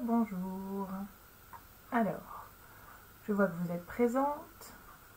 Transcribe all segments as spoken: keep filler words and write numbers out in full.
bonjour. Alors, je vois que vous êtes présente.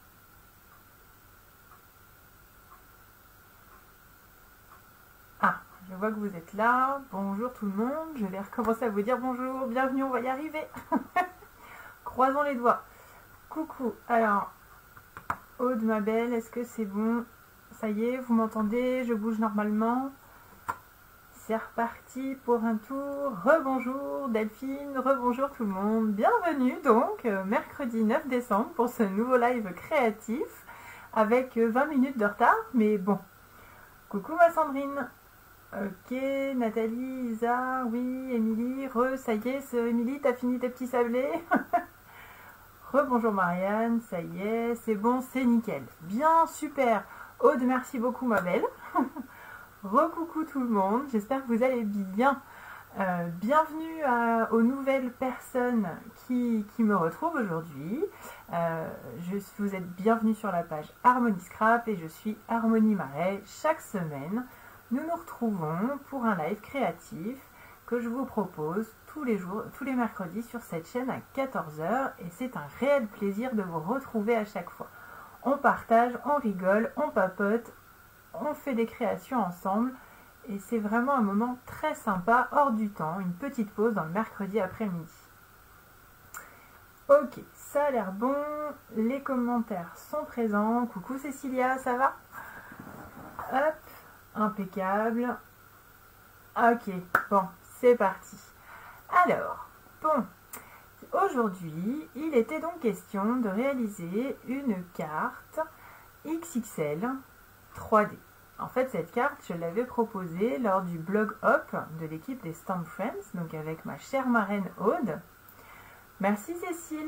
Ah, je vois que vous êtes là. Bonjour tout le monde. Je vais recommencer à vous dire bonjour. Bienvenue, on va y arriver. Croisons les doigts. Coucou. Alors, Aude, ma belle, est-ce que c'est bon? Ça y est, vous m'entendez? Je bouge normalement. C'est reparti pour un tour. Rebonjour Delphine, rebonjour tout le monde. Bienvenue donc euh, mercredi neuf décembre pour ce nouveau live créatif avec euh, vingt minutes de retard, mais bon. Coucou ma Sandrine. Ok, Nathalie, Isa, oui, Émilie, re, ça y est, c'est Émilie, t'as fini tes petits sablés? Rebonjour Marianne, ça y est, c'est bon, c'est nickel. Bien, super. Aude, merci beaucoup ma belle. Recoucou tout le monde, j'espère que vous allez bien. Euh, bienvenue à, aux nouvelles personnes qui, qui me retrouvent aujourd'hui. Euh, je, vous êtes bienvenue sur la page Harmonie Scrap et je suis Harmonie Marais. Chaque semaine, nous nous retrouvons pour un live créatif que je vous propose tous les jours, tous les mercredis sur cette chaîne à quatorze heures et c'est un réel plaisir de vous retrouver à chaque fois. On partage, on rigole, on papote, on fait des créations ensemble et c'est vraiment un moment très sympa hors du temps, une petite pause dans le mercredi après-midi. Ok, ça a l'air bon, les commentaires sont présents. Coucou Cécilia, ça va? Hop, impeccable. Ok, bon, c'est parti. Alors, bon, aujourd'hui, il était donc question de réaliser une carte X X L trois D. En fait, cette carte, je l'avais proposée lors du blog hop de l'équipe des Stamp Friends, donc avec ma chère marraine Aude. Merci Cécile.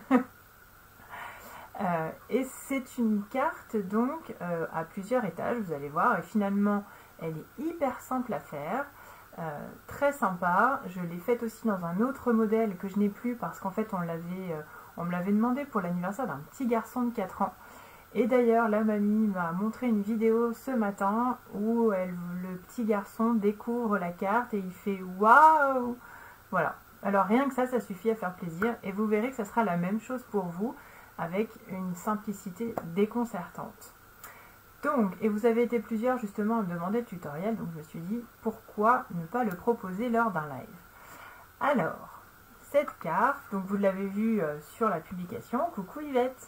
euh, Et c'est une carte donc euh, à plusieurs étages, vous allez voir, et finalement, elle est hyper simple à faire, euh, très sympa. Je l'ai faite aussi dans un autre modèle que je n'ai plus parce qu'en fait, on l'avait, euh, on me l'avait demandé pour l'anniversaire d'un petit garçon de quatre ans. Et d'ailleurs, la mamie m'a montré une vidéo ce matin où elle, le petit garçon découvre la carte et il fait « Waouh !» Voilà. Alors rien que ça, ça suffit à faire plaisir. Et vous verrez que ça sera la même chose pour vous avec une simplicité déconcertante. Donc, et vous avez été plusieurs justement à me demander le tutoriel, donc je me suis dit pourquoi ne pas le proposer lors d'un live. Alors, cette carte, donc vous l'avez vue sur la publication. Coucou Yvette.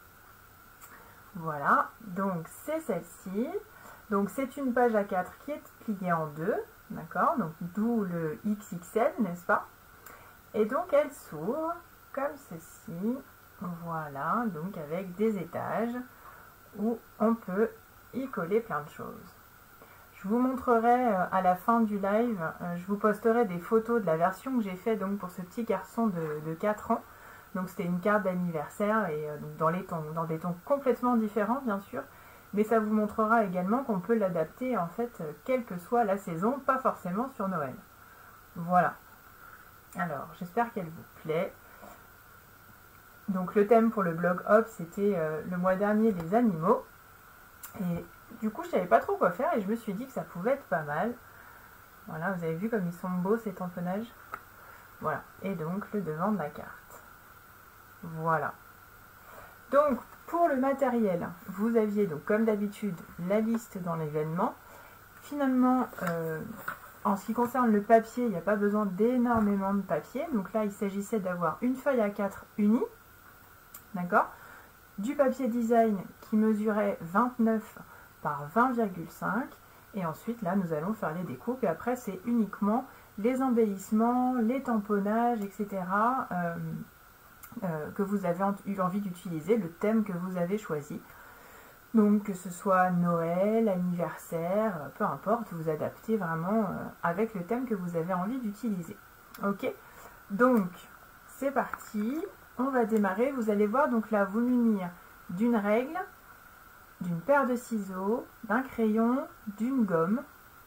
Voilà, donc c'est celle-ci. Donc c'est une page A quatre qui est pliée en deux, d'accord? Donc d'où le X X L, n'est-ce pas? Et donc elle s'ouvre comme ceci. Voilà, donc avec des étages où on peut y coller plein de choses. Je vous montrerai à la fin du live, je vous posterai des photos de la version que j'ai faite donc pour ce petit garçon de, de quatre ans. Donc c'était une carte d'anniversaire et euh, dans, les tons, dans des tons complètement différents bien sûr, mais ça vous montrera également qu'on peut l'adapter en fait euh, quelle que soit la saison, pas forcément sur Noël. Voilà. Alors j'espère qu'elle vous plaît. Donc le thème pour le blog hop c'était euh, le mois dernier les animaux et du coup je savais pas trop quoi faire et je me suis dit que ça pouvait être pas mal. Voilà, vous avez vu comme ils sont beaux ces tamponnages. Voilà, et donc le devant de la carte. Voilà. Donc, pour le matériel, vous aviez donc comme d'habitude la liste dans l'événement. Finalement, euh, en ce qui concerne le papier, il n'y a pas besoin d'énormément de papier. Donc là, il s'agissait d'avoir une feuille A quatre unie, d'accord, du papier design qui mesurait vingt-neuf par vingt virgule cinq. Et ensuite, là, nous allons faire les découpes. Et après, c'est uniquement les embellissements, les tamponnages, et cetera Euh, Euh, que vous avez eu envie d'utiliser, le thème que vous avez choisi. Donc que ce soit Noël, anniversaire, peu importe, vous adaptez vraiment euh, avec le thème que vous avez envie d'utiliser. Ok, donc c'est parti, on va démarrer. Vous allez voir donc là vous munir d'une règle, d'une paire de ciseaux, d'un crayon, d'une gomme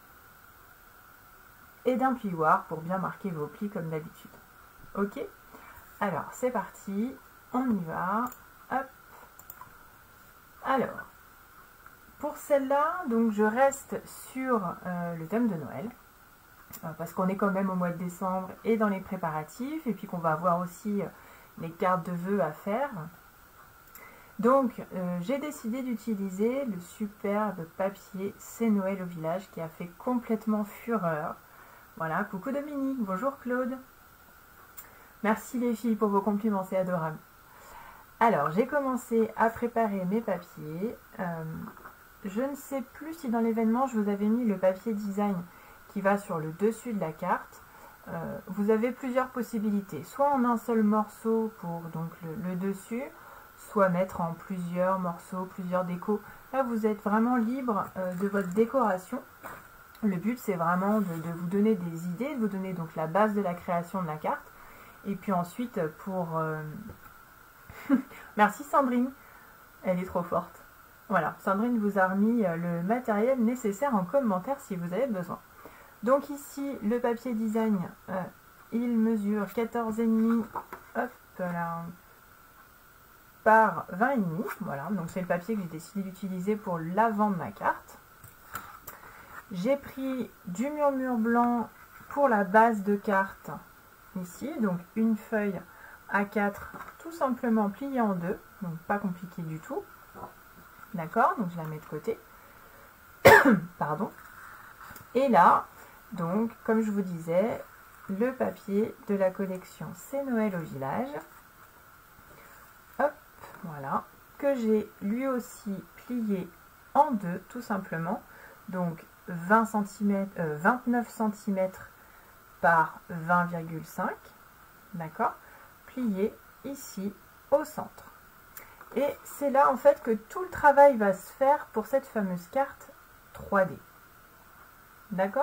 et d'un plioir pour bien marquer vos plis comme d'habitude. Ok. Alors, c'est parti, on y va, hop. Alors, pour celle-là, donc je reste sur euh, le thème de Noël, parce qu'on est quand même au mois de décembre et dans les préparatifs, et puis qu'on va avoir aussi les cartes de vœux à faire. Donc euh, j'ai décidé d'utiliser le superbe papier C'est Noël au village qui a fait complètement fureur. Voilà, coucou Dominique, bonjour Claude. Merci les filles pour vos compliments, c'est adorable. Alors j'ai commencé à préparer mes papiers. Euh, je ne sais plus si dans l'événement je vous avais mis le papier design qui va sur le dessus de la carte. Euh, vous avez plusieurs possibilités, soit en un seul morceau pour donc le, le dessus, soit mettre en plusieurs morceaux, plusieurs décos. Là vous êtes vraiment libre euh, de votre décoration. Le but c'est vraiment de, de vous donner des idées, de vous donner donc la base de la création de la carte. Et puis ensuite pour... Euh... Merci Sandrine, elle est trop forte. Voilà, Sandrine vous a remis le matériel nécessaire en commentaire si vous avez besoin. Donc ici, le papier design, euh, il mesure quatorze virgule cinq hop là, par vingt virgule cinq. Voilà, donc c'est le papier que j'ai décidé d'utiliser pour l'avant de ma carte. J'ai pris du murmure blanc pour la base de carte ici, donc une feuille A quatre tout simplement pliée en deux, donc pas compliqué du tout. D'accord, donc je la mets de côté. Pardon. Et là, donc, comme je vous disais, le papier de la collection C'est Noël au village. Hop, voilà. Que j'ai lui aussi plié en deux, tout simplement. Donc, vingt centimètres, euh, vingt-neuf centimètres par vingt virgule cinq. D'accord. Plié ici au centre. Et c'est là, en fait, que tout le travail va se faire pour cette fameuse carte trois D. D'accord ?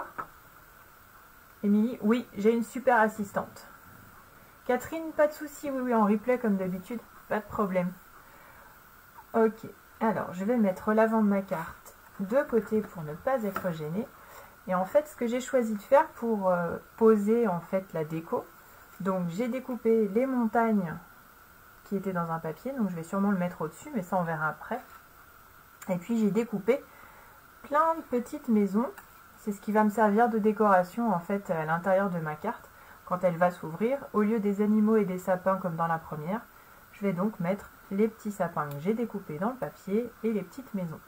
Émilie, oui, j'ai une super assistante. Catherine, pas de souci, oui, oui, en replay comme d'habitude, pas de problème. Ok, alors je vais mettre l'avant de ma carte de côté pour ne pas être gênée. Et en fait, ce que j'ai choisi de faire pour euh, poser en fait la déco, donc j'ai découpé les montagnes qui étaient dans un papier, donc je vais sûrement le mettre au-dessus, mais ça on verra après. Et puis j'ai découpé plein de petites maisons. C'est ce qui va me servir de décoration en fait à l'intérieur de ma carte quand elle va s'ouvrir. Au lieu des animaux et des sapins comme dans la première, je vais donc mettre les petits sapins que j'ai découpés dans le papier et les petites maisons.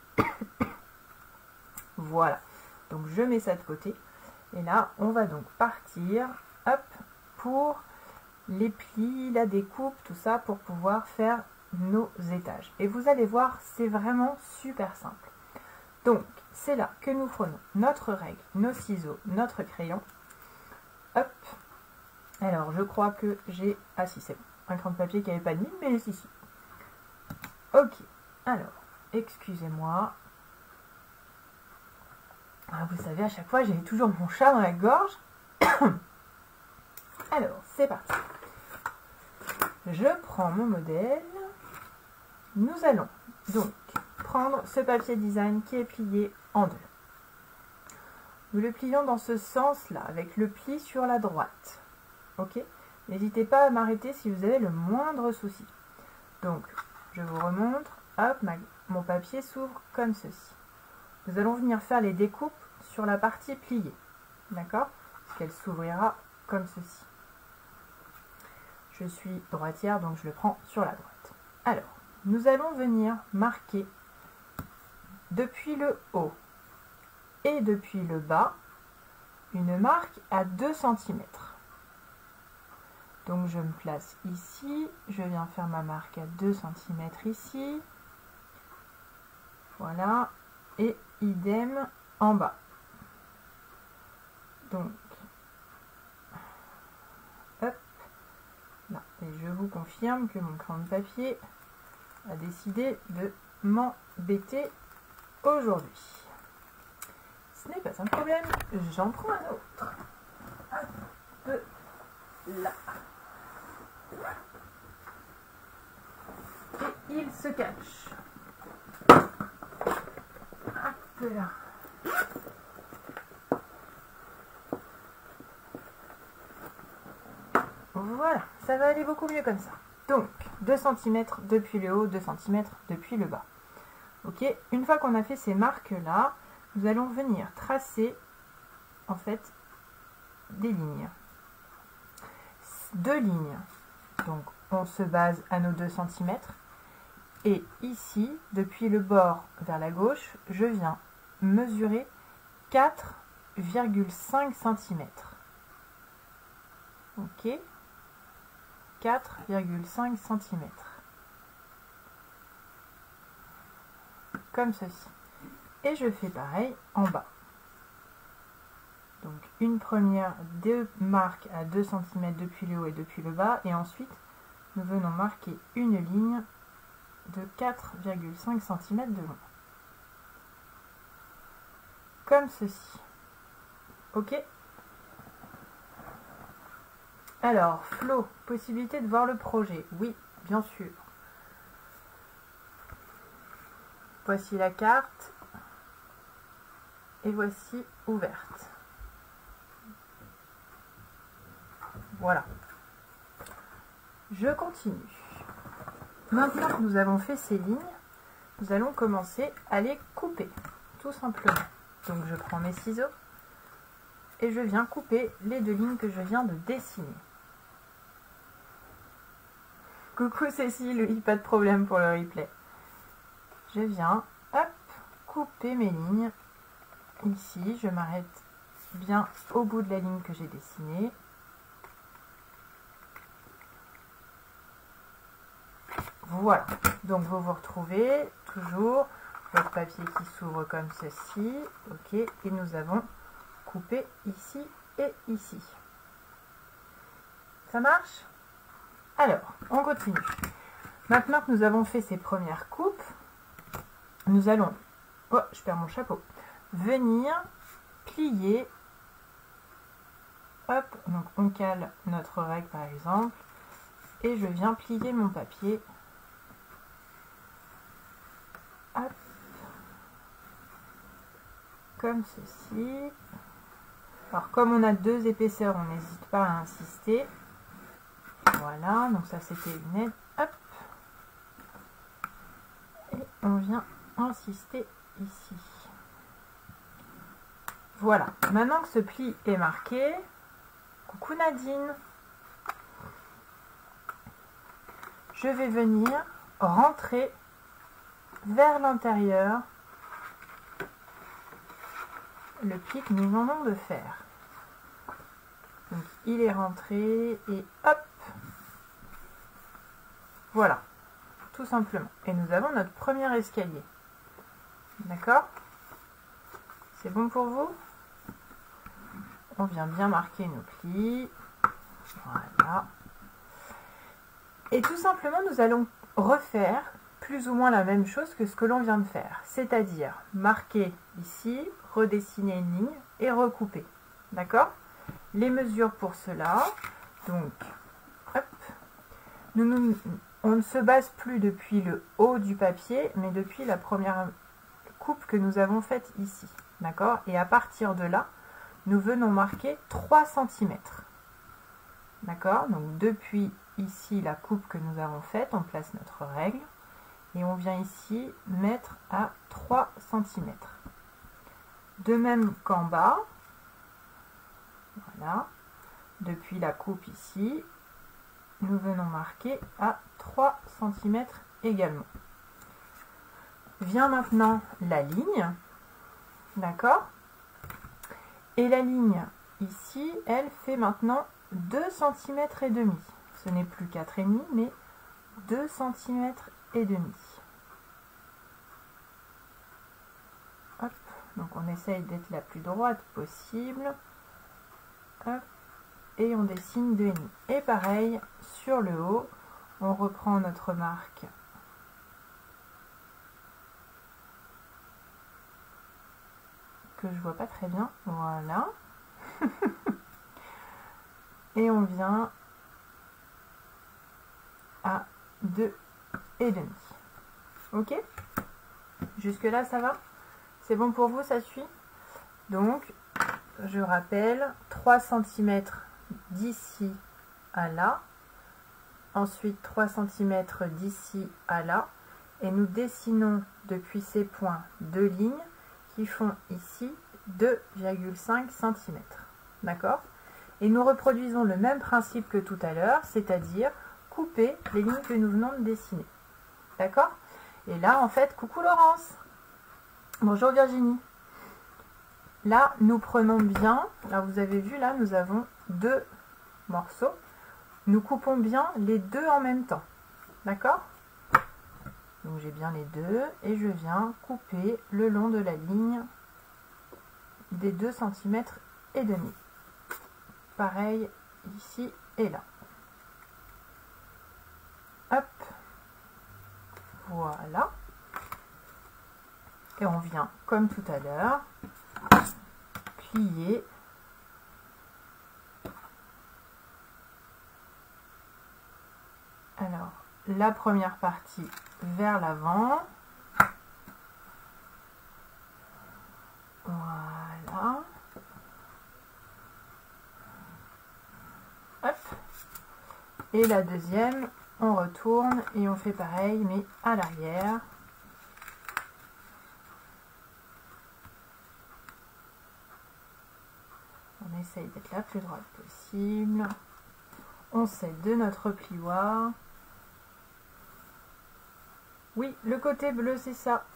Voilà, donc je mets ça de côté. Et là, on va donc partir hop, pour les plis, la découpe, tout ça pour pouvoir faire nos étages. Et vous allez voir, c'est vraiment super simple. Donc, c'est là que nous prenons notre règle, nos ciseaux, notre crayon. Hop. Alors, je crois que j'ai... Ah si, c'est bon. Un crayon de papier qui n'avait pas de ligne, mais si, si. Ok. Alors, excusez-moi. Ah, vous savez, à chaque fois, j'ai toujours mon chat dans la gorge. Alors, c'est parti. Je prends mon modèle. Nous allons donc prendre ce papier design qui est plié en deux. Nous le plions dans ce sens-là, avec le pli sur la droite. Ok? N'hésitez pas à m'arrêter si vous avez le moindre souci. Donc, je vous remontre. Hop, ma, mon papier s'ouvre comme ceci. Nous allons venir faire les découpes sur la partie pliée. D'accord? Parce qu'elle s'ouvrira comme ceci. Je suis droitière, donc je le prends sur la droite. Alors, nous allons venir marquer depuis le haut et depuis le bas une marque à deux centimètres. Donc je me place ici, je viens faire ma marque à deux centimètres ici. Voilà, et idem en bas. Donc, hop, là. Et je vous confirme que mon crayon de papier a décidé de m'embêter aujourd'hui. Ce n'est pas un problème, j'en prends un autre. Hop, là. Et il se cache. Hop là. Voilà, ça va aller beaucoup mieux comme ça. Donc, deux centimètres depuis le haut, deux centimètres depuis le bas. Ok, une fois qu'on a fait ces marques-là, nous allons venir tracer, en fait, des lignes. Deux lignes. Donc on se base à nos deux centimètres. Et ici, depuis le bord vers la gauche, je viens mesurer quatre virgule cinq centimètres. Ok, quatre virgule cinq centimètres. Comme ceci. Et je fais pareil en bas. Donc une première, deux marques à deux centimètres depuis le haut et depuis le bas. Et ensuite, nous venons marquer une ligne de quatre virgule cinq centimètres de long. Comme ceci. Ok. Alors, Flo, possibilité de voir le projet. Oui, bien sûr. Voici la carte. Et voici ouverte. Voilà. Je continue. Maintenant que nous avons fait ces lignes, nous allons commencer à les couper, tout simplement. Donc je prends mes ciseaux et je viens couper les deux lignes que je viens de dessiner. Coucou Cécile, oui, pas de problème pour le replay. Je viens, hop, couper mes lignes. Ici, je m'arrête bien au bout de la ligne que j'ai dessinée. Voilà, donc vous vous retrouvez toujours votre papier qui s'ouvre comme ceci. Ok, et nous avons coupé ici et ici. Ça marche? Alors, on continue. Maintenant que nous avons fait ces premières coupes, nous allons, oh, je perds mon chapeau, venir plier. Hop, donc on cale notre règle par exemple, et je viens plier mon papier. Hop, comme ceci. Alors comme on a deux épaisseurs, on n'hésite pas à insister. Voilà, donc ça c'était une aide. Hop, et on vient insister ici. Voilà, maintenant que ce pli est marqué, coucou Nadine, je vais venir rentrer vers l'intérieur le pli que nous venons de faire. Donc il est rentré et hop, voilà, tout simplement. Et nous avons notre premier escalier. D'accord? C'est bon pour vous? On vient bien marquer nos plis. Voilà. Et tout simplement, nous allons refaire plus ou moins la même chose que ce que l'on vient de faire. C'est-à-dire marquer ici, redessiner une ligne et recouper. D'accord? Les mesures pour cela. Donc, hop. Nous, nous, on ne se base plus depuis le haut du papier, mais depuis la première coupe que nous avons faite ici. D'accord? Et à partir de là, nous venons marquer trois centimètres. D'accord? Donc depuis ici la coupe que nous avons faite, on place notre règle et on vient ici mettre à trois centimètres. De même qu'en bas, voilà, depuis la coupe ici, nous venons marquer à trois centimètres également. Vient maintenant la ligne, d'accord? Et la ligne ici, elle fait maintenant deux centimètres et demi. Ce n'est plus quatre et demi, mais deux centimètres et demi. Hop, donc on essaye d'être la plus droite possible. Hop, et on dessine deux et demi. Et pareil, sur le haut, on reprend notre marque. Que je vois pas très bien. Voilà. Et on vient à deux et demi. Ok? Jusque là, ça va? C'est bon pour vous, ça suit? Donc, je rappelle, trois centimètres d'ici à là. Ensuite, trois centimètres d'ici à là. Et nous dessinons depuis ces points deux lignes qui font ici deux virgule cinq centimètres. D'accord? Et nous reproduisons le même principe que tout à l'heure, c'est-à-dire couper les lignes que nous venons de dessiner. D'accord? Et là, en fait, coucou Laurence. Bonjour Virginie. Là, nous prenons bien, là vous avez vu, là nous avons deux morceaux. Nous coupons bien les deux en même temps. D'accord? Donc j'ai bien les deux et je viens couper le long de la ligne des deux centimètres et demi. Pareil ici et là. Hop. Voilà. Et on vient, comme tout à l'heure, plier alors la première partie vers l'avant. Voilà. Hop. Et la deuxième, on retourne et on fait pareil, mais à l'arrière. On essaye d'être la plus droite possible. On scelle de notre plioir. Oui, le côté bleu, c'est ça.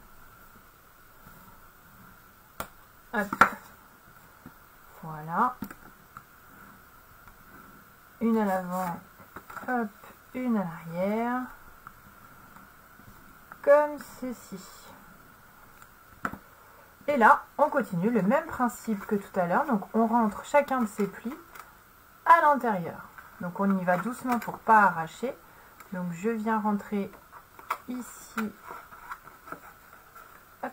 Hop. Voilà. Une à l'avant, hop, une à l'arrière. Comme ceci. Et là, on continue le même principe que tout à l'heure. Donc, on rentre chacun de ces plis à l'intérieur. Donc, on y va doucement pour ne pas arracher. Donc, je viens rentrer ici. Hop.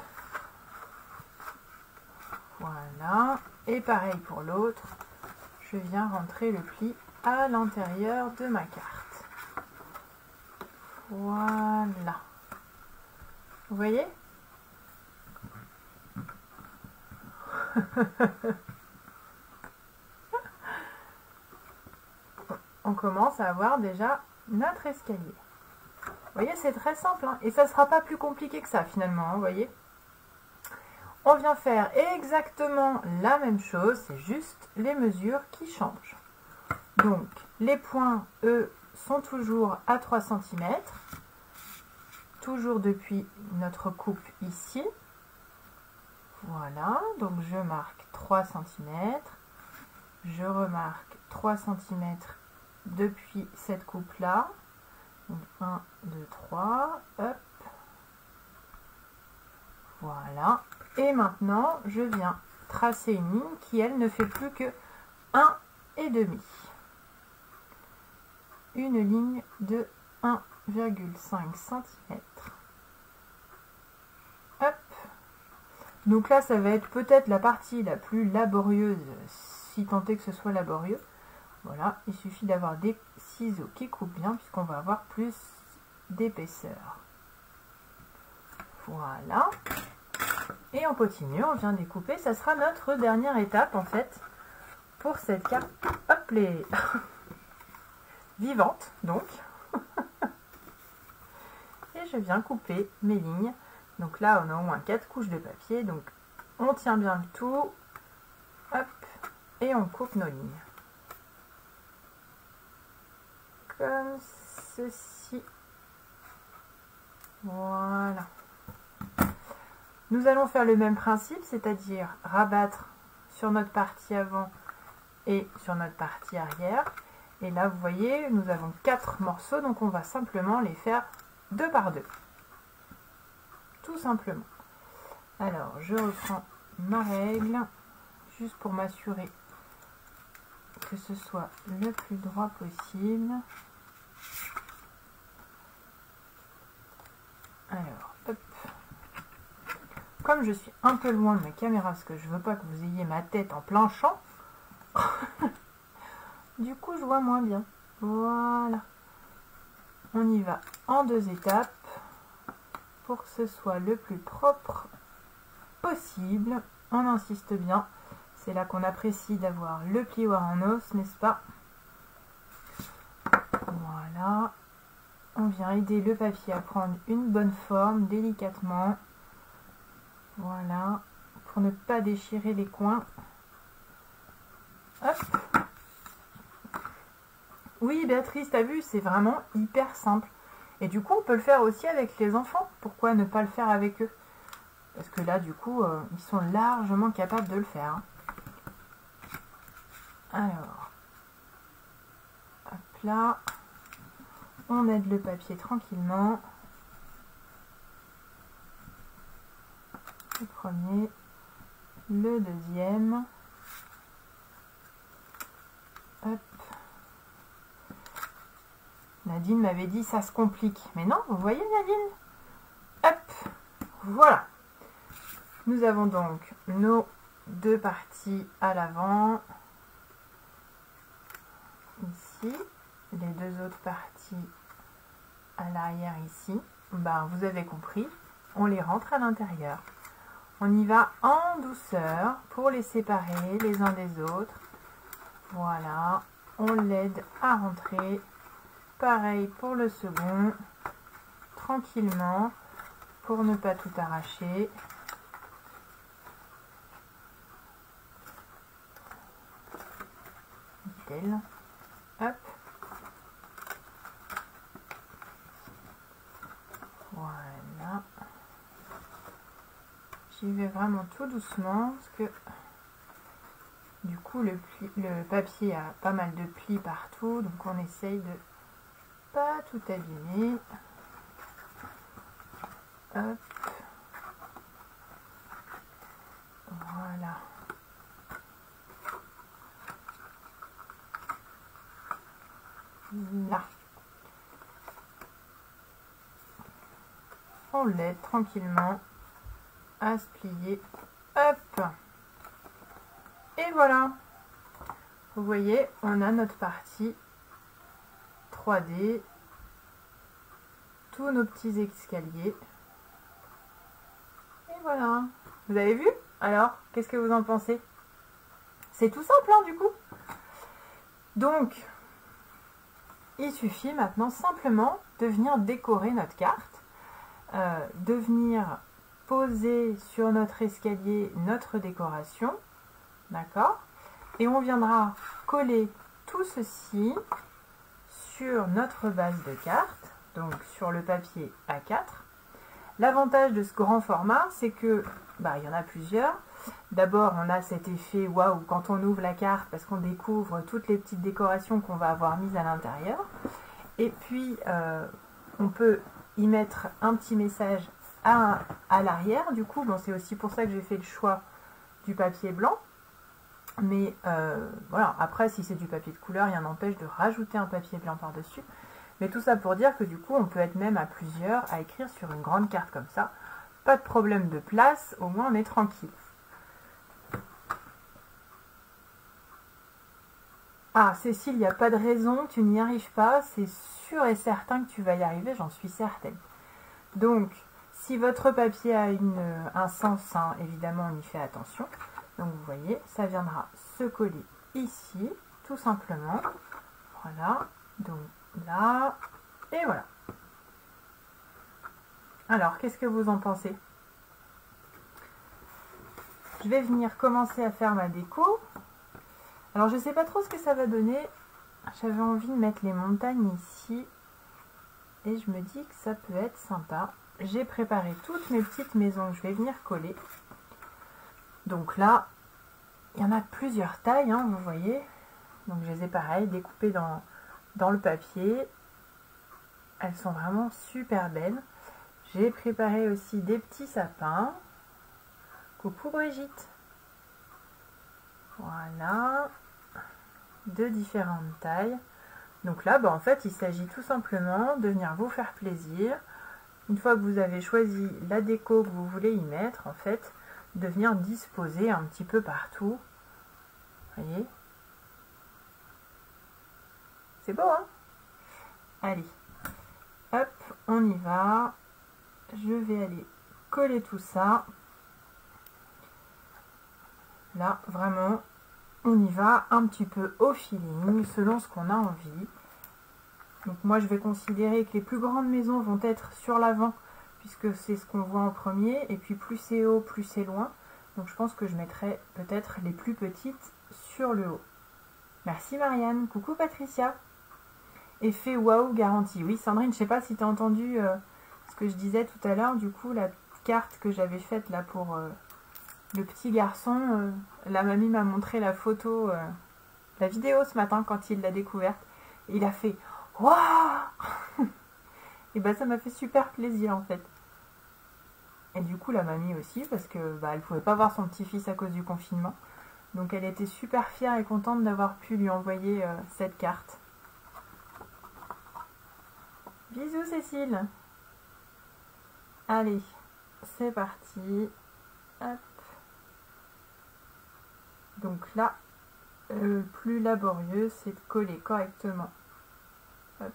Voilà. Et pareil pour l'autre. Je viens rentrer le pli à l'intérieur de ma carte. Voilà. Vous voyez ? On commence à avoir déjà notre escalier. Vous voyez, c'est très simple, hein, et ça ne sera pas plus compliqué que ça finalement, hein, vous voyez. On vient faire exactement la même chose, c'est juste les mesures qui changent. Donc, les points, eux, sont toujours à trois centimètres, toujours depuis notre coupe ici. Voilà, donc je marque trois centimètres, je remarque trois centimètres depuis cette coupe-là. Donc un, deux, trois, hop. Voilà. Et maintenant, je viens tracer une ligne qui, elle, ne fait plus que un et demi. Une ligne de un virgule cinq centimètres. Hop. Donc là, ça va être peut-être la partie la plus laborieuse, si tant est que ce soit laborieux. Voilà, il suffit d'avoir des ciseaux qui coupent bien, puisqu'on va avoir plus d'épaisseur. Voilà. Et on continue, on vient découper. Ça sera notre dernière étape, en fait, pour cette carte. Hop, les... vivante, donc. Et je viens couper mes lignes. Donc là, on a au moins quatre couches de papier. Donc, on tient bien le tout. Hop. Et on coupe nos lignes. Comme ceci. Voilà. Nous allons faire le même principe, c'est-à-dire rabattre sur notre partie avant et sur notre partie arrière. Et là, vous voyez, nous avons quatre morceaux, donc on va simplement les faire deux par deux. Tout simplement. Alors, je reprends ma règle, juste pour m'assurer que ce soit le plus droit possible. Alors, hop. Comme je suis un peu loin de ma caméra, parce que je veux pas que vous ayez ma tête en plein champ, du coup, je vois moins bien. Voilà. On y va en deux étapes pour que ce soit le plus propre possible. On insiste bien. C'est là qu'on apprécie d'avoir le plioir en os, n'est-ce pas? Voilà. On vient aider le papier à prendre une bonne forme délicatement. Voilà. Pour ne pas déchirer les coins. Hop. Oui, Béatrice, t'as vu, c'est vraiment hyper simple. Et du coup, on peut le faire aussi avec les enfants. Pourquoi ne pas le faire avec eux? Parce que là, du coup, euh, ils sont largement capables de le faire. Alors, hop là. On aide le papier tranquillement. Le premier, le deuxième. Hop. Nadine m'avait dit ça se complique. Mais non, vous voyez Nadine? Hop. Voilà. Nous avons donc nos deux parties à l'avant. Ici. Les deux autres parties à l'arrière ici. Ben, vous avez compris. On les rentre à l'intérieur. On y va en douceur pour les séparer les uns des autres. Voilà. On l'aide à rentrer. Pareil pour le second. Tranquillement. Pour ne pas tout arracher. Nickel. Hop. Voilà. J'y vais vraiment tout doucement parce que du coup le, pli, le papier a pas mal de plis partout, donc on essaye de pas tout abîmer. Hop. Voilà. Là. On l'aide tranquillement à se plier. Hop. Et voilà. Vous voyez, on a notre partie trois D. Tous nos petits escaliers. Et voilà. Vous avez vu? Alors, qu'est-ce que vous en pensez? C'est tout simple, hein, du coup. Donc, il suffit maintenant simplement de venir décorer notre carte, euh, de venir poser sur notre escalier notre décoration, d'accord? Et on viendra coller tout ceci sur notre base de carte, donc sur le papier A quatre. L'avantage de ce grand format, c'est que, bah, il y en a plusieurs. D'abord, on a cet effet waouh quand on ouvre la carte parce qu'on découvre toutes les petites décorations qu'on va avoir mises à l'intérieur. Et puis, euh, on peut y mettre un petit message à, à l'arrière. Du coup, bon, c'est aussi pour ça que j'ai fait le choix du papier blanc. Mais euh, voilà, après, si c'est du papier de couleur, il y en empêche de rajouter un papier blanc par-dessus. Mais tout ça pour dire que du coup, on peut être même à plusieurs à écrire sur une grande carte comme ça. Pas de problème de place, au moins on est tranquille. Ah, Cécile, il n'y a pas de raison, tu n'y arrives pas, c'est sûr et certain que tu vas y arriver, j'en suis certaine. Donc, si votre papier a une, un sens, hein, évidemment, on y fait attention. Donc, vous voyez, ça viendra se coller ici, tout simplement. Voilà, donc là, et voilà. Alors, qu'est-ce que vous en pensez? Je vais venir commencer à faire ma déco. Alors, je ne sais pas trop ce que ça va donner. J'avais envie de mettre les montagnes ici. Et je me dis que ça peut être sympa. J'ai préparé toutes mes petites maisons que je vais venir coller. Donc là, il y en a plusieurs tailles, hein, vous voyez. Donc, je les ai pareil, découpées dans, dans le papier. Elles sont vraiment super belles. J'ai préparé aussi des petits sapins. Coucou Brigitte. Voilà. De différentes tailles. Donc là, bah, en fait, il s'agit tout simplement de venir vous faire plaisir. Une fois que vous avez choisi la déco que vous voulez y mettre, en fait, de venir disposer un petit peu partout. Vous voyez? C'est beau, hein? Allez. Hop, on y va. Je vais aller coller tout ça. Là, vraiment, on y va un petit peu au feeling, selon ce qu'on a envie. Donc moi, je vais considérer que les plus grandes maisons vont être sur l'avant, puisque c'est ce qu'on voit en premier. Et puis plus c'est haut, plus c'est loin. Donc je pense que je mettrai peut-être les plus petites sur le haut. Merci Marianne. Coucou Patricia. Effet waouh garantie. Oui Sandrine, je sais pas si tu as entendu euh, ce que je disais tout à l'heure. Du coup, la carte que j'avais faite là pour euh, le petit garçon, euh, la mamie m'a montré la photo, euh, la vidéo ce matin quand il l'a découverte. Et il a fait waouh. Et ben ça m'a fait super plaisir en fait. Et du coup la mamie aussi parce que bah, elle pouvait pas voir son petit-fils à cause du confinement. Donc elle était super fière et contente d'avoir pu lui envoyer euh, cette carte. Bisous Cécile. Allez, c'est parti. Hop. Donc là, le plus laborieux, c'est de coller correctement. Hop.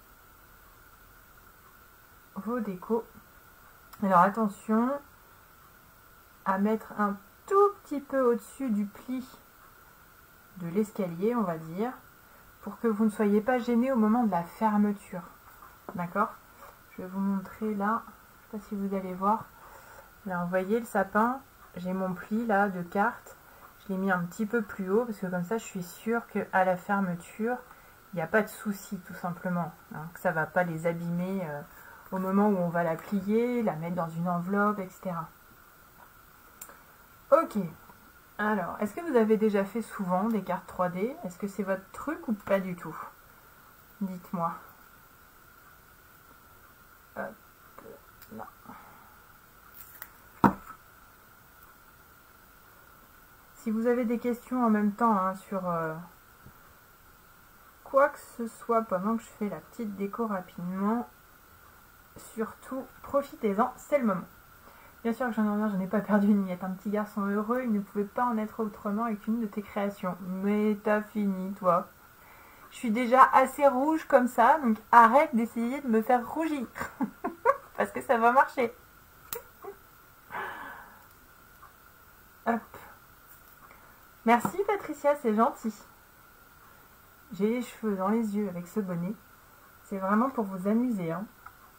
Vos décos. Alors attention à mettre un tout petit peu au-dessus du pli de l'escalier, on va dire, pour que vous ne soyez pas gêné au moment de la fermeture. D'accord? Je vais vous montrer là, je ne sais pas si vous allez voir. Là, vous voyez le sapin, j'ai mon pli là de carte. Je l'ai mis un petit peu plus haut parce que comme ça, je suis sûre qu'à la fermeture, il n'y a pas de souci tout simplement. Hein, que ça ne va pas les abîmer euh, au moment où on va la plier, la mettre dans une enveloppe, et cetera. Ok. Alors, est-ce que vous avez déjà fait souvent des cartes trois D? Est-ce que c'est votre truc ou pas du tout? Dites-moi. Hop, là. Si vous avez des questions en même temps hein, sur euh, quoi que ce soit pendant que je fais la petite déco rapidement, surtout profitez-en, c'est le moment. Bien sûr que j'en ai rien, je n'ai pas perdu une miette. Un petit garçon heureux, il ne pouvait pas en être autrement avec une de tes créations. Mais t'as fini, toi. Je suis déjà assez rouge comme ça, donc arrête d'essayer de me faire rougir. Parce que ça va marcher. Hop. Merci Patricia, c'est gentil. J'ai les cheveux dans les yeux avec ce bonnet. C'est vraiment pour vous amuser. Hein.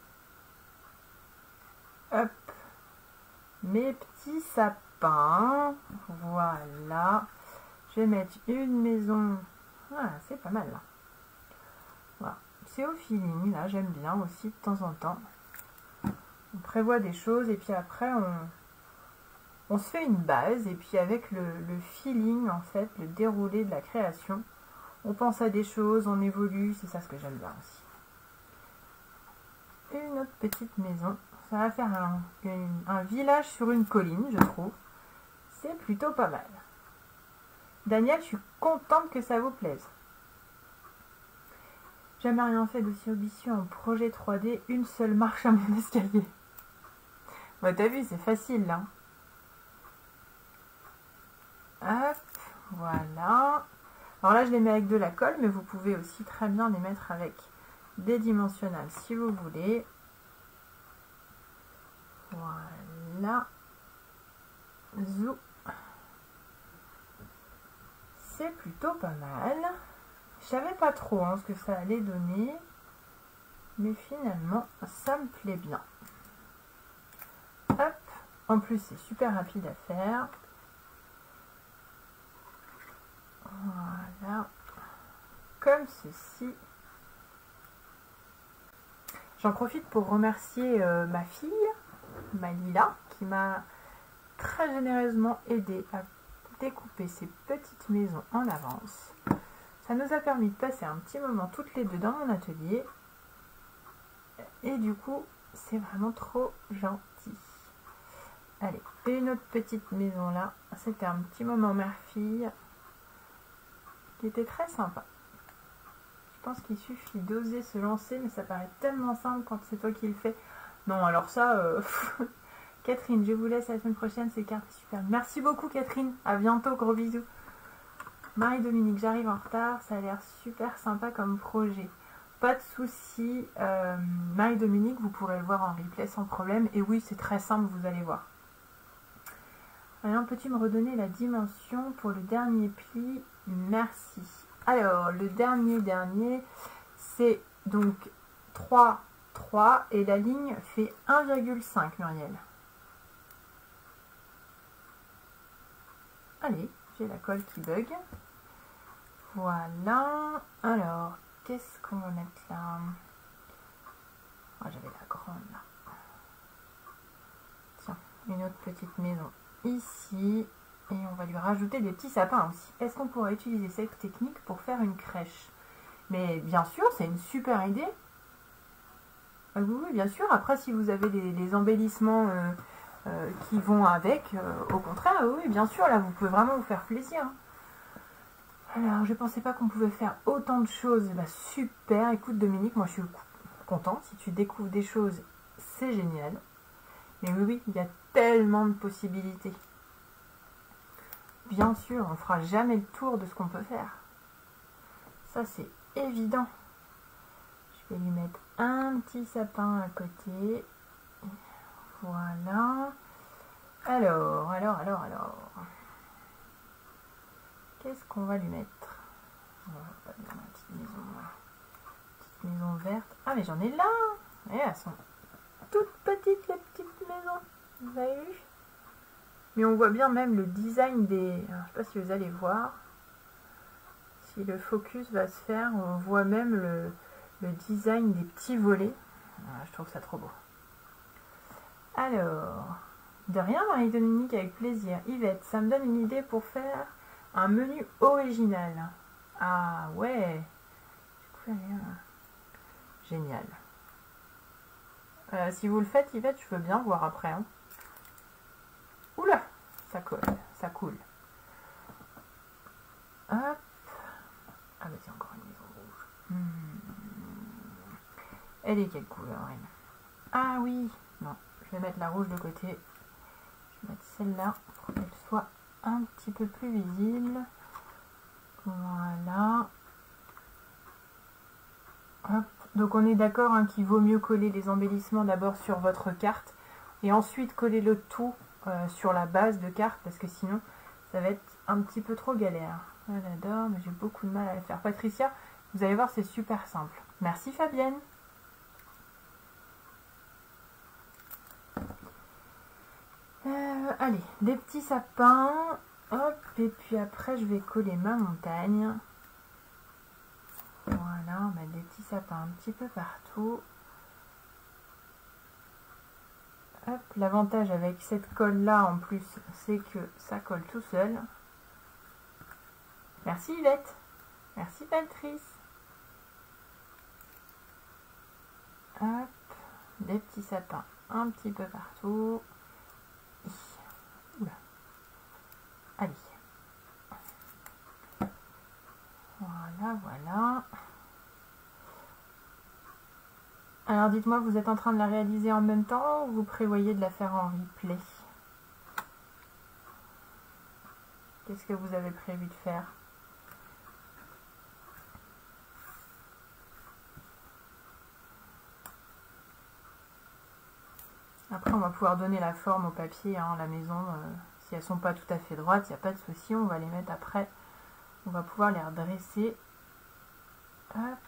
Hop. Mes petits sapins. Voilà. Je vais mettre une maison. Voilà, c'est pas mal là. Voilà. C'est au feeling, là, j'aime bien aussi de temps en temps. On prévoit des choses et puis après on, on se fait une base et puis avec le, le feeling, en fait, le déroulé de la création, on pense à des choses, on évolue, c'est ça ce que j'aime bien aussi. Une autre petite maison. Ça va faire un, une, un village sur une colline, je trouve. C'est plutôt pas mal. Daniel, je suis contente que ça vous plaise. Jamais rien fait d'aussi ambitieux en projet trois D, une seule marche à mon escalier. Bon, t'as vu, c'est facile là. Hop, voilà. Alors là, je les mets avec de la colle, mais vous pouvez aussi très bien les mettre avec des dimensionnels si vous voulez. Voilà. Zou. C'est plutôt pas mal. Je savais pas trop hein, ce que ça allait donner. Mais finalement, ça me plaît bien. Hop. En plus, c'est super rapide à faire. Voilà. Comme ceci. J'en profite pour remercier euh, ma fille, ma Lila, qui m'a très généreusement aidé à découper ces petites maisons en avance. Ça nous a permis de passer un petit moment toutes les deux dans mon atelier. Et du coup, c'est vraiment trop gentil. Allez, une autre petite maison là. C'était un petit moment mère-fille qui était très sympa. Je pense qu'il suffit d'oser se lancer, mais ça paraît tellement simple quand c'est toi qui le fais. Non, alors ça... Euh... Catherine, je vous laisse la semaine prochaine, ces cartes super. Merci beaucoup Catherine, à bientôt, gros bisous. Marie-Dominique, j'arrive en retard, ça a l'air super sympa comme projet. Pas de souci, euh, Marie-Dominique, vous pourrez le voir en replay sans problème. Et oui, c'est très simple, vous allez voir. Alors, peux-tu me redonner la dimension pour le dernier pli? Merci. Alors, le dernier dernier, c'est donc trois, trois et la ligne fait un virgule cinq, Muriel. Allez, j'ai la colle qui bug. Voilà. Alors, qu'est-ce qu'on va mettre là? Oh, j'avais la grande là. Tiens, une autre petite maison ici. Et on va lui rajouter des petits sapins aussi. Est-ce qu'on pourrait utiliser cette technique pour faire une crèche? Mais bien sûr, c'est une super idée. Ah oui, oui, bien sûr. Après, si vous avez des, des embellissements euh, euh, qui vont avec, euh, au contraire, oui, bien sûr, là, vous pouvez vraiment vous faire plaisir. Alors, je pensais pas qu'on pouvait faire autant de choses. Bah, super. Écoute, Dominique, moi, je suis contente. Si tu découvres des choses, c'est génial. Mais oui, oui, il y a tellement de possibilités. Bien sûr, on ne fera jamais le tour de ce qu'on peut faire. Ça, c'est évident. Je vais lui mettre un petit sapin à côté. Voilà. Alors, alors, alors, alors. Qu'est-ce qu'on va lui mettre? On va pas lui mettre une petite maison, petite maison verte. Ah, mais j'en ai là. Et elles sont toutes petites, les petites maisons. Vous avez vu? Mais on voit bien même le design des... Alors, je ne sais pas si vous allez voir. Si le focus va se faire, on voit même le, le design des petits volets. Voilà, je trouve ça trop beau. Alors, de rien Marie-Dominique, avec plaisir. Yvette, ça me donne une idée pour faire un menu original. Ah ouais. Génial. Euh, si vous le faites Yvette, je veux bien voir après. Hein. Oula, ça colle, ça coule. Hop. Ah bah tiens, encore une maison rouge. Hmm. Elle est quelle couleur elle? Ah oui, non, je vais mettre la rouge de côté. Je vais mettre celle-là pour qu'elle soit un petit peu plus visible. Voilà. Hop. Donc on est d'accord hein, qu'il vaut mieux coller les embellissements d'abord sur votre carte et ensuite coller le tout euh, sur la base de carte parce que sinon ça va être un petit peu trop galère. J'adore, mais j'ai beaucoup de mal à le faire. Patricia, vous allez voir, c'est super simple. Merci Fabienne. Euh, allez, des petits sapins. Hop, et puis après je vais coller ma montagne. Voilà, on met des petits sapins un petit peu partout. Hop, l'avantage avec cette colle là en plus, c'est que ça colle tout seul. Merci Yvette. Merci Patrice. Hop, des petits sapins un petit peu partout. Oula. Allez. Voilà, voilà. Alors dites-moi, vous êtes en train de la réaliser en même temps ou vous prévoyez de la faire en replay? Qu'est-ce que vous avez prévu de faire? Après, on va pouvoir donner la forme au papier, hein, la maison. Euh, si elles ne sont pas tout à fait droites, il n'y a pas de souci. On va les mettre après. On va pouvoir les redresser. Hop.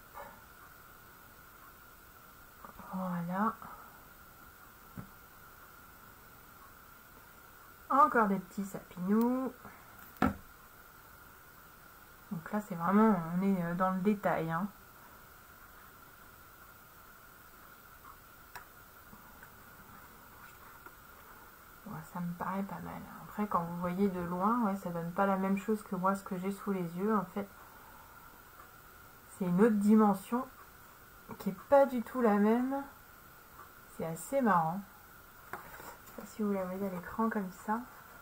Voilà. Encore des petits sapinous. Donc là, c'est vraiment, on est dans le détail. Hein. Ça me paraît pas mal. Après, quand vous voyez de loin, ouais, ça donne pas la même chose que moi, ce que j'ai sous les yeux. En fait, c'est une autre dimension qui est pas du tout la même. C'est assez marrant. Je sais pas si vous la voyez à l'écran comme ça.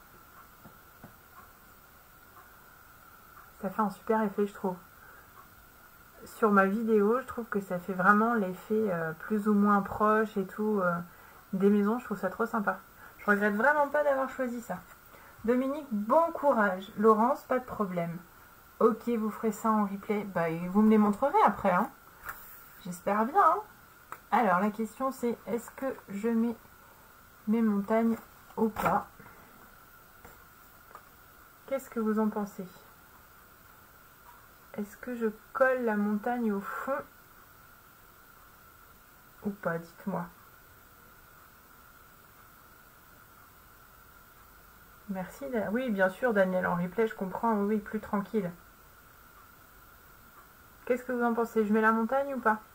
Ça fait un super effet, je trouve. Sur ma vidéo, je trouve que ça fait vraiment l'effet euh, plus ou moins proche et tout euh, des maisons. Je trouve ça trop sympa. Je regrette vraiment pas d'avoir choisi ça. Dominique, bon courage. Laurence, pas de problème. Ok, vous ferez ça en replay. Bah, vous me les montrerez après. Hein. J'espère bien. Hein. Alors, la question c'est, est-ce que je mets mes montagnes ou pas? Qu'est-ce que vous en pensez? Est-ce que je colle la montagne au fond ou pas? Dites-moi. Merci. Oui, bien sûr, Daniel, en replay, je comprends. Oui, plus tranquille. Qu'est-ce que vous en pensez? Je mets la montagne ou pas?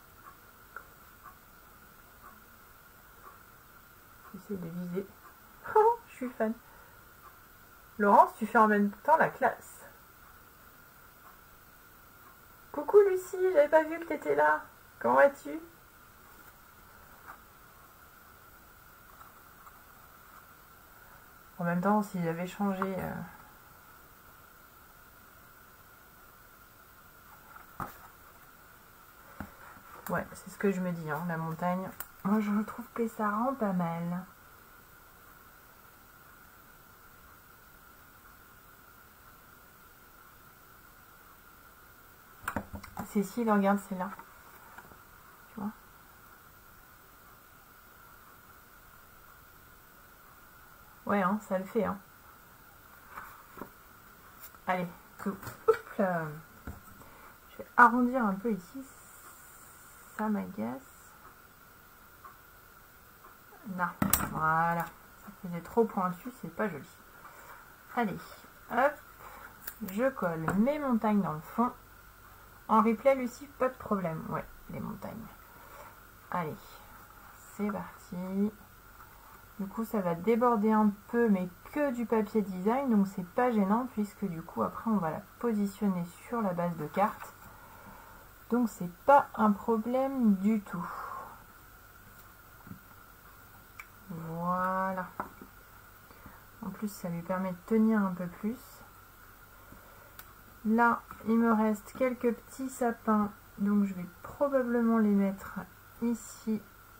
J'essaie de viser. Oh, je suis fan. Laurence, tu fais en même temps la classe. Coucou Lucie, j'avais pas vu que t'étais là. Comment vas-tu? En même temps, s'il avait changé... Euh... Ouais, c'est ce que je me dis, hein, la montagne. Moi, je trouve que ça rend pas mal. Cécile, regarde, c'est là. Tu vois? Ouais, hein, ça le fait, hein. Allez, tout. Oups là. Je vais arrondir un peu ici. Ça m'agace. Là, voilà. Ça faisait trop pointu, c'est pas joli. Allez, hop. Je colle mes montagnes dans le fond. En replay, Lucie, pas de problème. Ouais, les montagnes. Allez, c'est parti. Du coup, ça va déborder un peu, mais que du papier design, donc c'est pas gênant, puisque du coup, après, on va la positionner sur la base de carte. Donc, c'est pas un problème du tout. Voilà. En plus, ça lui permet de tenir un peu plus. Là, il me reste quelques petits sapins, donc je vais probablement les mettre ici.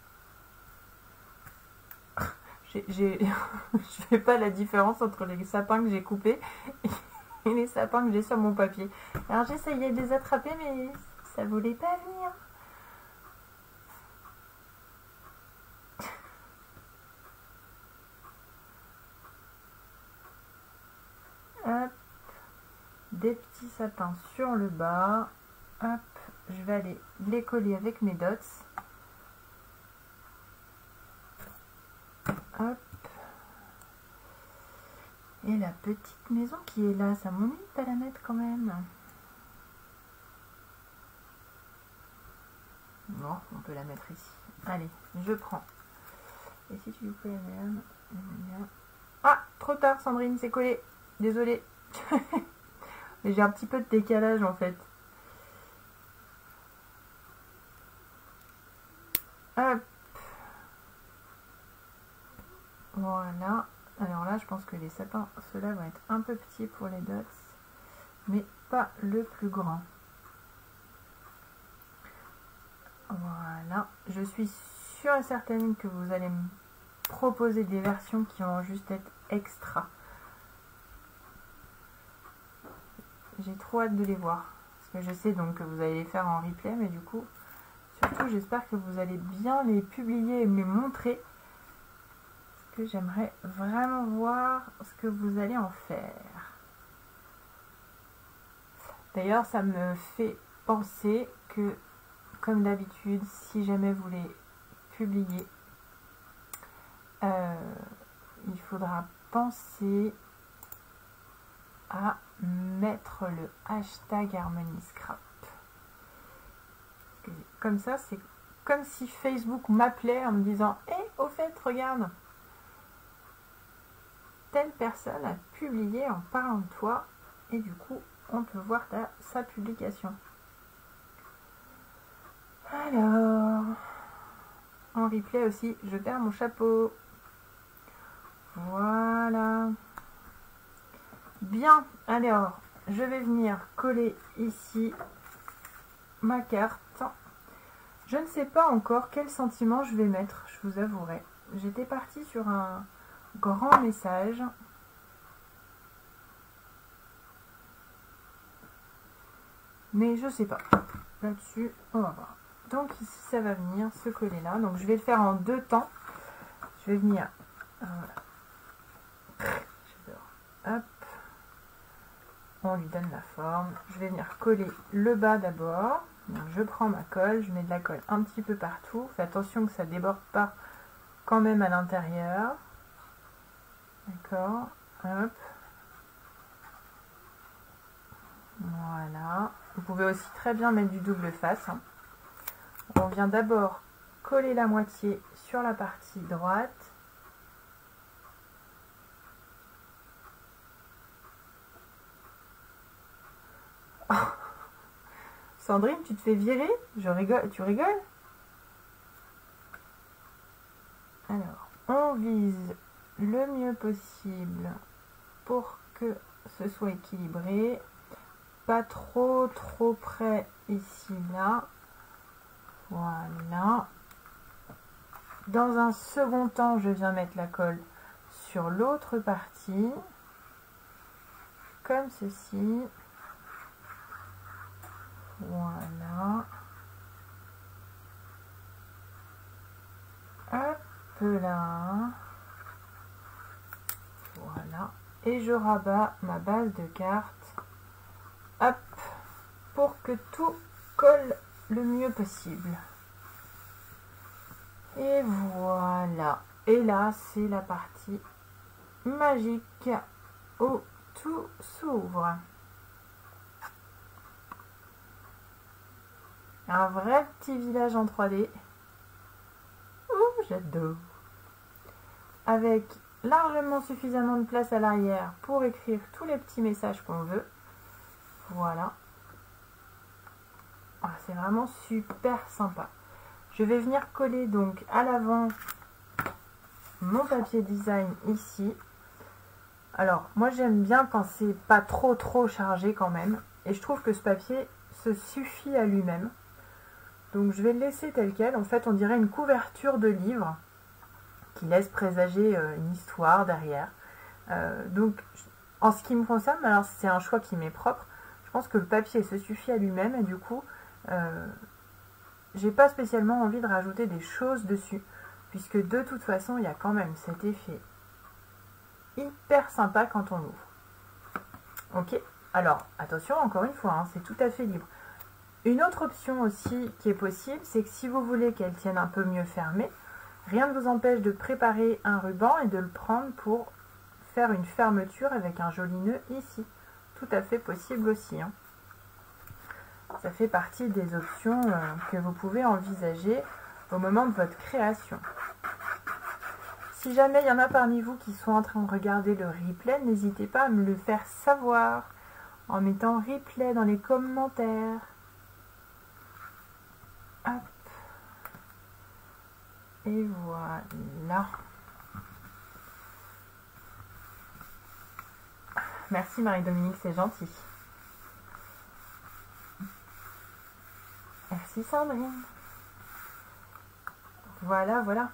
Je fais pas la différence entre les sapins que j'ai coupés et les sapins que j'ai sur mon papier. Alors j'essayais de les attraper, mais ça voulait pas venir. Hop. Des petits sapins sur le bas. Hop. Je vais aller les coller avec mes dots. Hop. Et la petite maison qui est là, ça m'ennuie de pas la mettre quand même. Bon, on peut la mettre ici. Allez, je prends. Et si tu peux la même. Ah, trop tard Sandrine, c'est collé. Désolée. J'ai un petit peu de décalage en fait. Hop. Voilà. Alors là, je pense que les sapins, ceux-là vont être un peu petits pour les dots, mais pas le plus grand. Voilà. Je suis sûre et certaine que vous allez me proposer des versions qui vont juste être extra. J'ai trop hâte de les voir. Parce que je sais donc que vous allez les faire en replay, mais du coup, surtout, j'espère que vous allez bien les publier et me les montrer. Parce que j'aimerais vraiment voir ce que vous allez en faire. D'ailleurs, ça me fait penser que, comme d'habitude, si jamais vous les publiez, euh, il faudra penser à mettre le hashtag Harmonie Scrap. Comme ça, c'est comme si Facebook m'appelait en me disant « Hé, hey, au fait, regarde, telle personne a publié en parlant de toi. » Et du coup, on peut voir ta, sa publication. Alors, en replay aussi, je perds mon chapeau. Voilà. Bien, alors, je vais venir coller ici ma carte. Je ne sais pas encore quel sentiment je vais mettre, je vous avouerai. J'étais partie sur un grand message. Mais je sais pas. Là-dessus, on va voir. Donc ici, ça va venir se coller là. Donc je vais le faire en deux temps. Je vais venir... Voilà. Hop. On lui donne la forme. Je vais venir coller le bas d'abord. Donc je prends ma colle, je mets de la colle un petit peu partout. Fais attention que ça ne déborde pas quand même à l'intérieur. D'accord. Hop. Voilà. pouvez aussi très bien mettre du double face. Hein. On vient d'abord coller la moitié sur la partie droite. Oh. Sandrine, tu te fais virer? Je rigole, tu rigoles? Alors, on vise le mieux possible pour que ce soit équilibré. Pas trop, trop près ici, là. Voilà. Dans un second temps, je viens mettre la colle sur l'autre partie. Comme ceci. Voilà. Hop là. Voilà. Et je rabats ma base de carte. Hop. Pour que tout colle le mieux possible. Et voilà. Et là, c'est la partie magique où tout s'ouvre. Un vrai petit village en trois D. Ouh, j'adore. Avec largement suffisamment de place à l'arrière pour écrire tous les petits messages qu'on veut. Voilà. Ah, c'est vraiment super sympa. Je vais venir coller donc à l'avant mon papier design ici. Alors, moi j'aime bien quand c'est pas trop trop chargé quand même. Et je trouve que ce papier se suffit à lui-même. Donc je vais le laisser tel quel. En fait, on dirait une couverture de livre qui laisse présager euh, une histoire derrière. Euh, donc, en ce qui me concerne, alors c'est un choix qui m'est propre. Je pense que le papier se suffit à lui-même et du coup, euh, j'ai pas spécialement envie de rajouter des choses dessus. Puisque de toute façon, il y a quand même cet effet hyper sympa quand on l'ouvre. Ok, alors attention, encore une fois, hein, c'est tout à fait libre. Une autre option aussi qui est possible, c'est que si vous voulez qu'elle tienne un peu mieux fermée, rien ne vous empêche de préparer un ruban et de le prendre pour faire une fermeture avec un joli nœud ici. Tout à fait possible aussi. Hein. Ça fait partie des options euh, que vous pouvez envisager au moment de votre création. Si jamais il y en a parmi vous qui sont en train de regarder le replay, n'hésitez pas à me le faire savoir en mettant replay dans les commentaires. Hop. Et voilà. Merci Marie-Dominique, c'est gentil. Merci Sandrine. Voilà, voilà.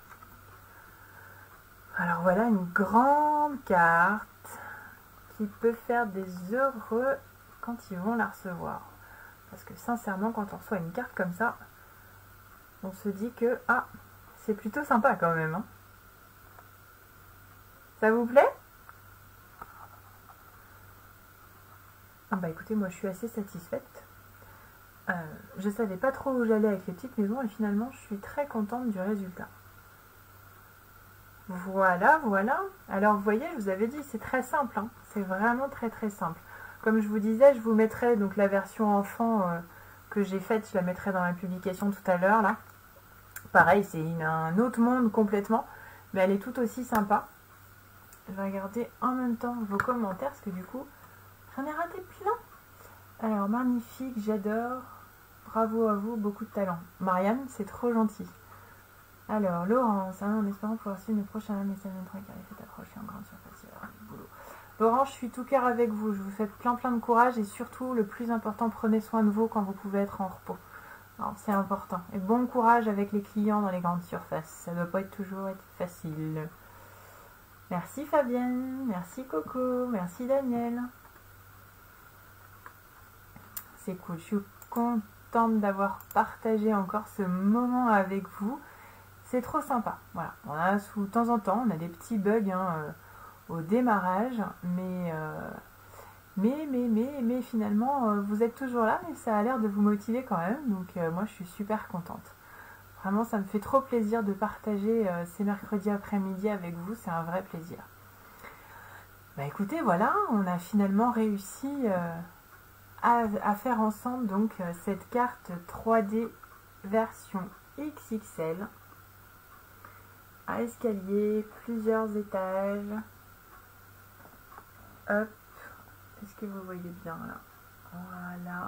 Alors voilà une grande carte qui peut faire des heureux quand ils vont la recevoir. Parce que sincèrement, quand on reçoit une carte comme ça, on se dit que, ah, c'est plutôt sympa quand même. Hein. Ça vous plaît? Ah bah écoutez, moi je suis assez satisfaite. Euh, je savais pas trop où j'allais avec les petites maisons et finalement je suis très contente du résultat. Voilà, voilà. Alors vous voyez, je vous avais dit, c'est très simple. Hein. C'est vraiment très très simple. Comme je vous disais, je vous mettrai donc la version enfant euh, que j'ai faite, je la mettrai dans la publication tout à l'heure là. Pareil, c'est un autre monde complètement, mais elle est tout aussi sympa. Je vais regarder en même temps vos commentaires, parce que du coup, j'en ai raté plein. Alors, magnifique, j'adore. Bravo à vous, beaucoup de talent. Marianne, c'est trop gentil. Alors, Laurence, hein, en espérant pouvoir suivre le prochain message de trois car il fait approcher en grande surface. Alors, du boulot. Laurence, je suis tout cœur avec vous. Je vous souhaite plein plein de courage et surtout, le plus important, prenez soin de vous quand vous pouvez être en repos. C'est important. Et bon courage avec les clients dans les grandes surfaces. Ça ne doit pas être toujours être facile. Merci Fabienne. Merci Coco. Merci Daniel. C'est cool. Je suis contente d'avoir partagé encore ce moment avec vous. C'est trop sympa. Voilà. On a, sous de temps en temps, on a des petits bugs hein, euh, au démarrage. Mais... Euh, Mais, mais, mais, mais finalement, euh, vous êtes toujours là, mais ça a l'air de vous motiver quand même. Donc euh, moi, je suis super contente. Vraiment, ça me fait trop plaisir de partager euh, ces mercredis après-midi avec vous. C'est un vrai plaisir. Bah écoutez, voilà, on a finalement réussi euh, à, à faire ensemble donc cette carte trois D version X X L à escalier, plusieurs étages. Hop, est-ce que vous voyez bien là? Voilà.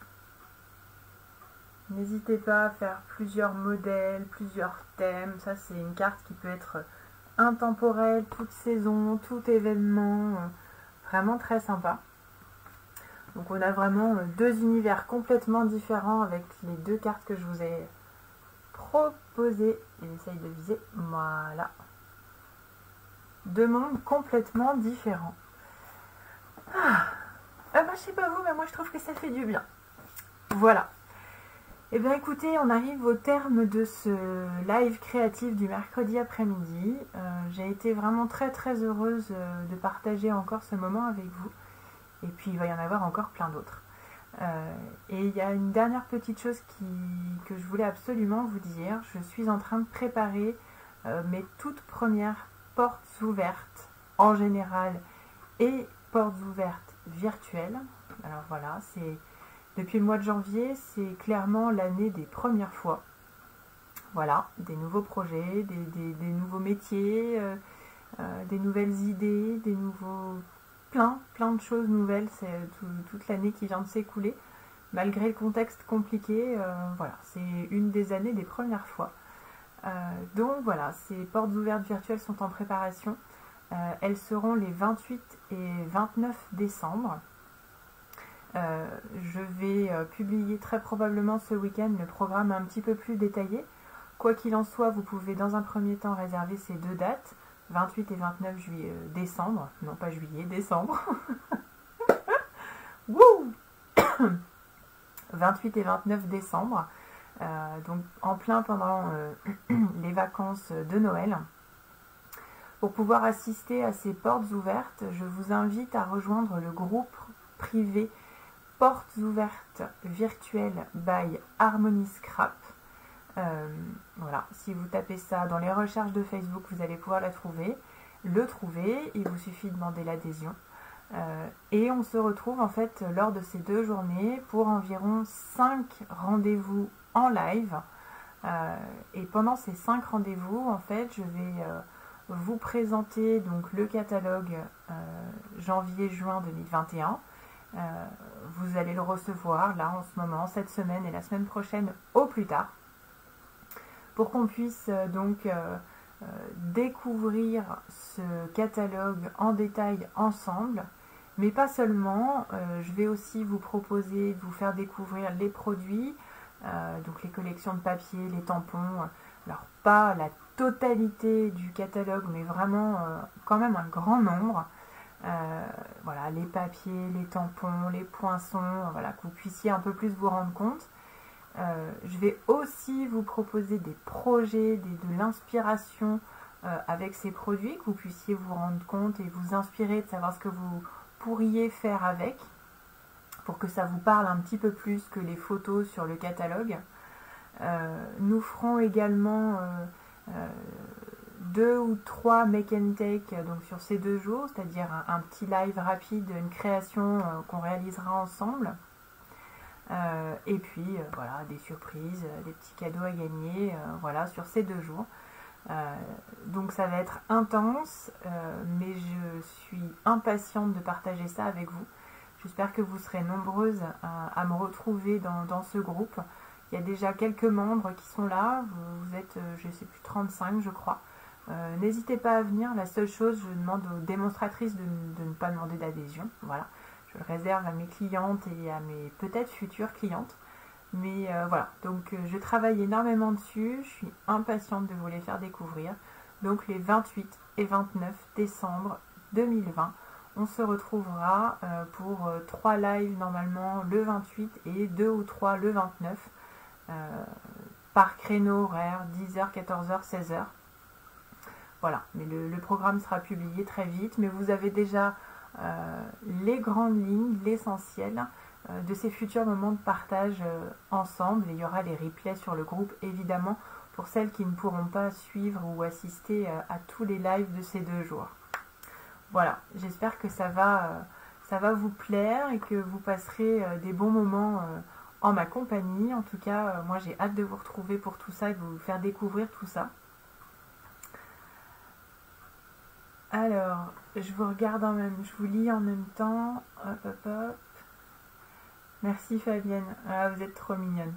N'hésitez pas à faire plusieurs modèles, plusieurs thèmes. Ça, c'est une carte qui peut être intemporelle, toute saison, tout événement. Vraiment très sympa. Donc on a vraiment deux univers complètement différents avec les deux cartes que je vous ai proposées. J'essaye de viser. Voilà. Deux mondes complètement différents. Ah, ah bah, je sais pas vous, mais moi je trouve que ça fait du bien. Voilà. Et bien écoutez, on arrive au terme de ce live créatif du mercredi après-midi. Euh, j'ai été vraiment très très heureuse de partager encore ce moment avec vous. Et puis il va y en avoir encore plein d'autres. Euh, et il y a une dernière petite chose qui, que je voulais absolument vous dire. Je suis en train de préparer euh, mes toutes premières portes ouvertes en général et portes ouvertes virtuelles. Alors voilà, c'est depuis le mois de janvier, c'est clairement l'année des premières fois. Voilà, des nouveaux projets, des, des, des nouveaux métiers, euh, euh, des nouvelles idées, des nouveaux... plein, plein de choses nouvelles. C'est tout, toute l'année qui vient de s'écouler. Malgré le contexte compliqué, euh, voilà, c'est une des années des premières fois. Euh, donc voilà, ces portes ouvertes virtuelles sont en préparation. Euh, elles seront les vingt-huit et vingt-neuf décembre. Euh, je vais euh, publier très probablement ce week-end le programme un petit peu plus détaillé. Quoi qu'il en soit, vous pouvez dans un premier temps réserver ces deux dates, vingt-huit et vingt-neuf juillet, euh, décembre, non pas juillet, décembre. Wouh vingt-huit et vingt-neuf décembre, euh, donc en plein pendant euh, les vacances de Noël. Pour pouvoir assister à ces portes ouvertes, je vous invite à rejoindre le groupe privé Portes ouvertes virtuelles by Harmony Scrap. Euh, voilà, si vous tapez ça dans les recherches de Facebook, vous allez pouvoir la trouver, le trouver, il vous suffit de demander l'adhésion. Euh, et on se retrouve en fait lors de ces deux journées pour environ cinq rendez-vous en live. Euh, et pendant ces cinq rendez-vous, en fait, je vais euh, vous présenter donc le catalogue euh, janvier-juin deux mille vingt et un. Euh, vous allez le recevoir là en ce moment, cette semaine et la semaine prochaine au plus tard, pour qu'on puisse euh, donc euh, euh, découvrir ce catalogue en détail ensemble. Mais pas seulement, euh, je vais aussi vous proposer de vous faire découvrir les produits, euh, donc les collections de papier, les tampons, alors pas la totalité du catalogue, mais vraiment euh, quand même un grand nombre. Euh, voilà, les papiers, les tampons, les poinçons, voilà, que vous puissiez un peu plus vous rendre compte. Euh, je vais aussi vous proposer des projets, des, de l'inspiration euh, avec ces produits, que vous puissiez vous rendre compte et vous inspirer de savoir ce que vous pourriez faire avec, pour que ça vous parle un petit peu plus que les photos sur le catalogue. Euh, nous ferons également euh, euh, deux ou trois make and take donc sur ces deux jours, c'est-à-dire un, un petit live rapide, une création euh, qu'on réalisera ensemble. Euh, et puis euh, voilà, des surprises, euh, des petits cadeaux à gagner, euh, voilà, sur ces deux jours. Euh, donc ça va être intense, euh, mais je suis impatiente de partager ça avec vous. J'espère que vous serez nombreuses à, à me retrouver dans, dans ce groupe. Il y a déjà quelques membres qui sont là, vous, vous êtes, je ne sais plus, trente-cinq je crois. Euh, N'hésitez pas à venir, la seule chose, je demande aux démonstratrices de, de ne pas demander d'adhésion, voilà. Je le réserve à mes clientes et à mes peut-être futures clientes. Mais euh, voilà, donc euh, je travaille énormément dessus, je suis impatiente de vous les faire découvrir. Donc les vingt-huit et vingt-neuf décembre deux mille vingt, on se retrouvera euh, pour euh, trois lives normalement le vingt-huit et deux ou trois le vingt-neuf, euh, par créneau horaire, dix heures, quatorze heures, seize heures. Voilà, mais le, le programme sera publié très vite, mais vous avez déjà euh, les grandes lignes, l'essentiel euh, de ces futurs moments de partage euh, ensemble. Et il y aura les replays sur le groupe, évidemment, pour celles qui ne pourront pas suivre ou assister euh, à tous les lives de ces deux jours. Voilà, j'espère que ça va, euh, ça ça va vous plaire et que vous passerez euh, des bons moments euh, en ma compagnie. En tout cas, euh, moi j'ai hâte de vous retrouver pour tout ça et de vous faire découvrir tout ça. Alors, je vous regarde en même, je vous lis en même temps. Hop, hop, hop. Merci Fabienne, ah, vous êtes trop mignonne.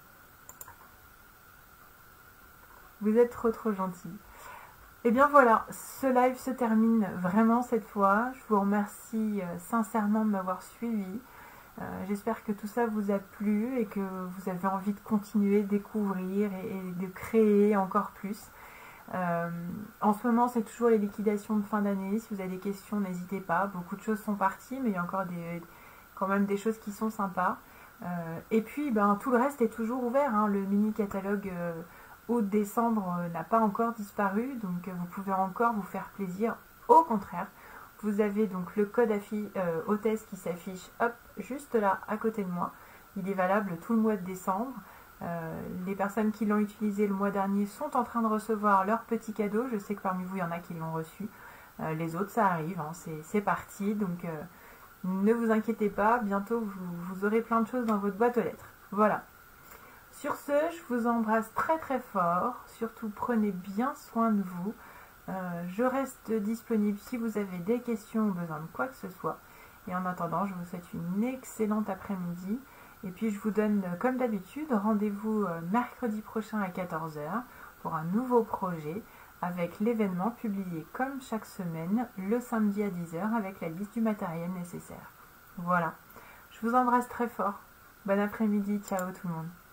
Vous êtes trop trop gentille. Et bien voilà, ce live se termine vraiment cette fois. Je vous remercie euh, sincèrement de m'avoir suivi. Euh, J'espère que tout ça vous a plu et que vous avez envie de continuer, de découvrir et, et de créer encore plus. Euh, en ce moment, c'est toujours les liquidations de fin d'année. Si vous avez des questions, n'hésitez pas. Beaucoup de choses sont parties, mais il y a encore des, quand même des choses qui sont sympas. Euh, et puis, ben, tout le reste est toujours ouvert. Hein. Le mini-catalogue euh, août-décembre euh, n'a pas encore disparu, donc euh, vous pouvez encore vous faire plaisir. Au contraire, vous avez donc le code euh, hôtesse qui s'affiche hop, juste là, à côté de moi. Il est valable tout le mois de décembre. Euh, les personnes qui l'ont utilisé le mois dernier sont en train de recevoir leur petit cadeau. Je sais que parmi vous, il y en a qui l'ont reçu. Euh, les autres, ça arrive, hein, c'est parti. Donc, euh, ne vous inquiétez pas. Bientôt, vous, vous aurez plein de choses dans votre boîte aux lettres. Voilà. Sur ce, je vous embrasse très très fort. Surtout, prenez bien soin de vous. Euh, je reste disponible si vous avez des questions ou besoin de quoi que ce soit. Et en attendant, je vous souhaite une excellente après-midi. Et puis je vous donne, comme d'habitude, rendez-vous mercredi prochain à quatorze heures pour un nouveau projet avec l'événement publié comme chaque semaine le samedi à dix heures avec la liste du matériel nécessaire. Voilà. Je vous embrasse très fort. Bon après-midi. Ciao tout le monde.